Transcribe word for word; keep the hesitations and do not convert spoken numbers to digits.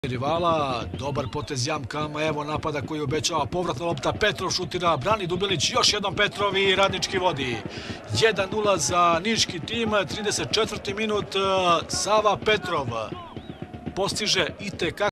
rivala, dobar potez Jamkama, evo napada koji obećava, povratna lopta, Petrov šutira, brani Dubilić, još jednom Petrov i Radnički vodi. jedan nula za niški tim, trideset četvrti minut, Sava Petrov postiže i te kako